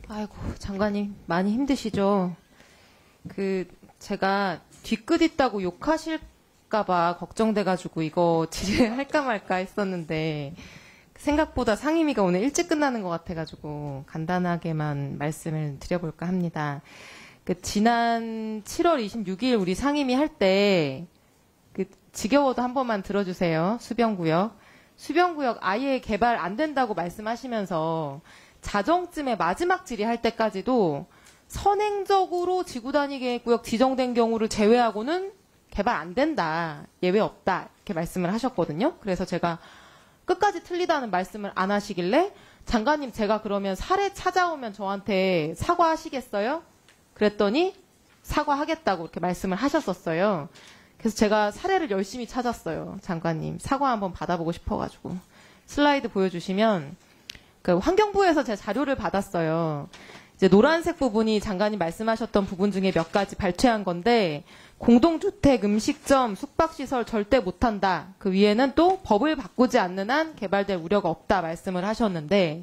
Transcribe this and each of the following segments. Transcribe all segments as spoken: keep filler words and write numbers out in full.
아이고, 장관님 많이 힘드시죠? 그 제가 뒤끝 있다고 욕하실까봐 걱정돼가지고 이거 질의할까 말까 했었는데 생각보다 상임위가 오늘 일찍 끝나는 것 같아가지고 간단하게만 말씀을 드려볼까 합니다. 그 지난 칠월 이십육일 우리 상임위 할 때 그 지겨워도 한 번만 들어주세요. 수변구역. 수변구역 아예 개발 안 된다고 말씀하시면서 자정쯤에 마지막 질의할 때까지도 선행적으로 지구단위계획구역 지정된 경우를 제외하고는 개발 안 된다. 예외 없다. 이렇게 말씀을 하셨거든요. 그래서 제가 끝까지 틀리다는 말씀을 안 하시길래 장관님 제가 그러면 사례 찾아오면 저한테 사과하시겠어요? 그랬더니 사과하겠다고 이렇게 말씀을 하셨었어요. 그래서 제가 사례를 열심히 찾았어요. 장관님 사과 한번 받아보고 싶어가지고. 슬라이드 보여주시면 그 환경부에서 제 자료를 받았어요. 이제 노란색 부분이 장관님 말씀하셨던 부분 중에 몇 가지 발췌한 건데 공동주택, 음식점, 숙박시설 절대 못한다. 그 위에는 또 법을 바꾸지 않는 한 개발될 우려가 없다 말씀을 하셨는데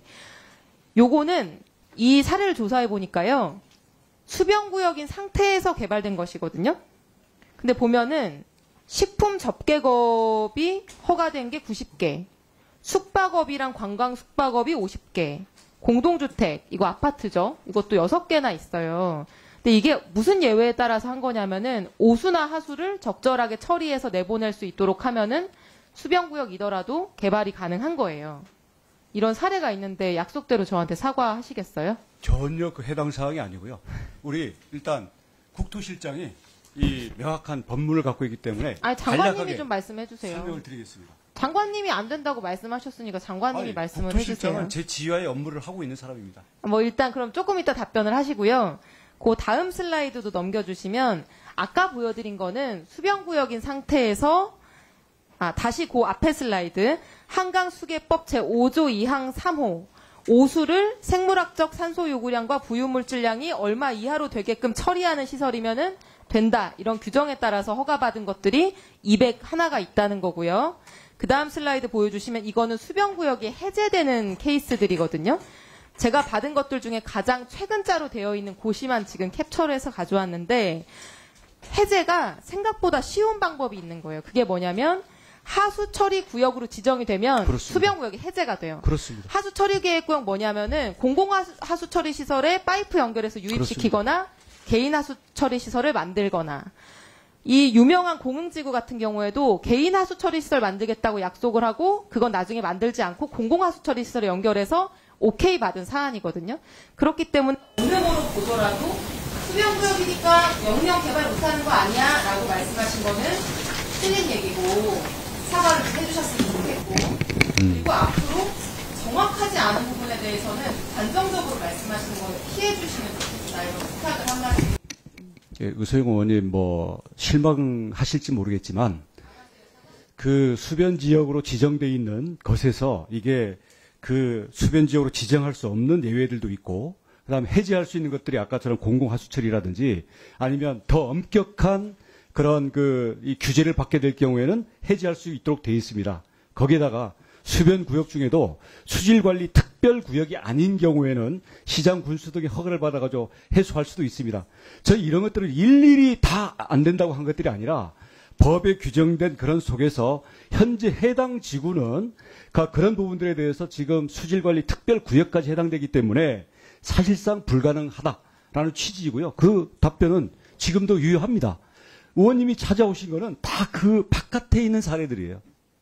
요거는 이 사례를 조사해 보니까요. 수변구역인 상태에서 개발된 것이거든요. 근데 보면은 식품 접객업이 허가된 게 구십 개, 숙박업이랑 관광 숙박업이 오십 개, 공동주택, 이거 아파트죠. 이것도 여섯 개나 있어요. 근데 이게 무슨 예외에 따라서 한 거냐면은 오수나 하수를 적절하게 처리해서 내보낼 수 있도록 하면은 수변구역이더라도 개발이 가능한 거예요. 이런 사례가 있는데 약속대로 저한테 사과하시겠어요? 전혀 그 해당 사항이 아니고요. 우리 일단 국토실장이 이 명확한 법문을 갖고 있기 때문에 아니, 장관님이 좀 말씀해 주세요. 설명을 드리겠습니다. 장관님이 안 된다고 말씀하셨으니까 장관님이 아니, 말씀을 해주세요. 국토실장은 제 지휘하에 업무를 하고 있는 사람입니다. 뭐 일단 그럼 조금 이따 답변을 하시고요. 그 다음 슬라이드도 넘겨주시면 아까 보여드린 거는 수변구역인 상태에서 아 다시 그 앞에 슬라이드 한강수계법 제오조 이항 삼호 오수를 생물학적 산소 요구량과 부유물질량이 얼마 이하로 되게끔 처리하는 시설이면은 된다. 이런 규정에 따라서 허가받은 것들이 이백일가 있다는 거고요. 그 다음 슬라이드 보여주시면 이거는 수변구역이 해제되는 케이스들이거든요. 제가 받은 것들 중에 가장 최근자로 되어 있는 곳이만 지금 캡처를 해서 가져왔는데 해제가 생각보다 쉬운 방법이 있는 거예요. 그게 뭐냐면 하수처리 구역으로 지정이 되면 그렇습니다. 수변구역이 해제가 돼요. 그렇습니다. 하수처리 계획구역 뭐냐면은 공공하수처리 시설에 파이프 연결해서 유입시키거나 그렇습니다. 개인 하수처리 시설을 만들거나 이 유명한 공흥지구 같은 경우에도 개인 하수처리 시설 만들겠다고 약속을 하고 그건 나중에 만들지 않고 공공하수처리 시설에 연결해서 오케이 받은 사안이거든요. 그렇기 때문에 어느 거로 보더라도 수변구역이니까 영영 개발 못하는 거 아니야? 라고 말씀하신 거는 틀린 얘기고 사과를 좀 해주셨으면 좋겠고 그리고 앞으로 정확하지 않은 부분에 대해서는 단정적으로 말씀하시는 걸 피해 주시면 좋겠다. 이런 부탁을 한 말씀. 예, 의소영 의원님 뭐 실망하실지 모르겠지만 그 수변 지역으로 지정돼 있는 것에서 이게 그 수변 지역으로 지정할 수 없는 예외들도 있고 그다음에 해제할 수 있는 것들이 아까처럼 공공하수처리라든지 아니면 더 엄격한 그런 그 이 규제를 받게 될 경우에는 해제할 수 있도록 되어 있습니다. 거기에다가 수변 구역 중에도 수질관리 특별 구역이 아닌 경우에는 시장 군수 등의 허가를 받아가지고 해소할 수도 있습니다. 저희 이런 것들을 일일이 다 안 된다고 한 것들이 아니라 법에 규정된 그런 속에서 현재 해당 지구는 그런 부분들에 대해서 지금 수질관리 특별 구역까지 해당되기 때문에 사실상 불가능하다라는 취지이고요. 그 답변은 지금도 유효합니다. 의원님이 찾아오신 거는 다 그 바깥에 있는 사례들이에요.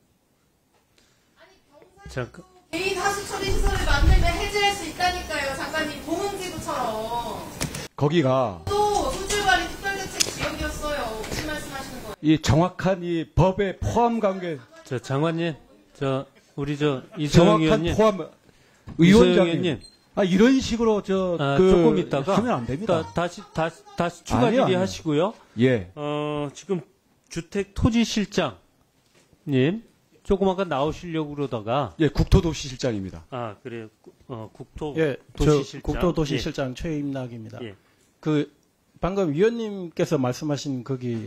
잠깐. 개인 하수처리 시설을 만들면 해제할 수 있다니까요. 장관님 공흥지구처럼. 거기가 또 수질관리 특별대책 지역이었어요. 무슨 말씀하시는 거예요? 이 정확한 이 법의 포함 관계. 저 장관님, 저 우리 저 이소영 의원님, 포함 의원장님. 아 이런 식으로 저 아, 그 조금 있다가 하면 안 됩니다. 다, 다시 다시 다시 추가 아니요, 아니요. 질의하시고요. 예. 어 지금 주택토지실장님 조금 아까 나오시려고 그러다가 예, 국토도시실장입니다. 아 그래요. 어 국토 예, 도시실장. 저 국토도시실장 예. 최임락입니다. 예. 그 방금 위원님께서 말씀하신 거기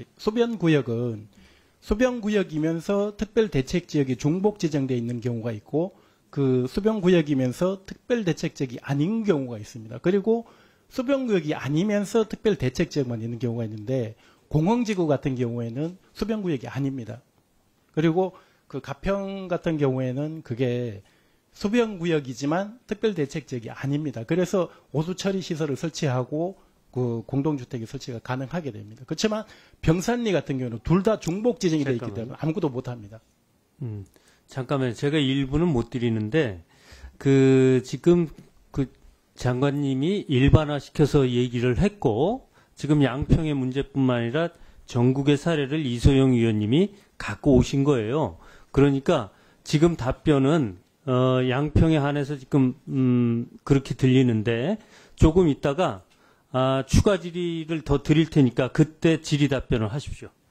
소변구역은 소변구역이면서 특별대책지역이 중복 지정되어 있는 경우가 있고 그 수변구역이면서 특별대책지역이 아닌 경우가 있습니다. 그리고 수변구역이 아니면서 특별대책지역만 있는 경우가 있는데 공흥지구 같은 경우에는 수변구역이 아닙니다. 그리고 그 가평 같은 경우에는 그게 수변구역이지만 특별대책지역이 아닙니다. 그래서 오수처리 시설을 설치하고 그 공동주택의 설치가 가능하게 됩니다. 그렇지만 병산리 같은 경우는 둘 다 중복 지정이 되어 있기 때문에 아무것도 못합니다. 음, 잠깐만요. 제가 일부는 못 드리는데 그 지금 그 장관님이 일반화시켜서 얘기를 했고 지금 양평의 문제뿐만 아니라 전국의 사례를 이소영 위원님이 갖고 오신 거예요. 그러니까 지금 답변은 어, 양평에 한해서 지금 음, 그렇게 들리는데 조금 있다가 아, 추가 질의를 더 드릴 테니까 그때 질의 답변을 하십시오.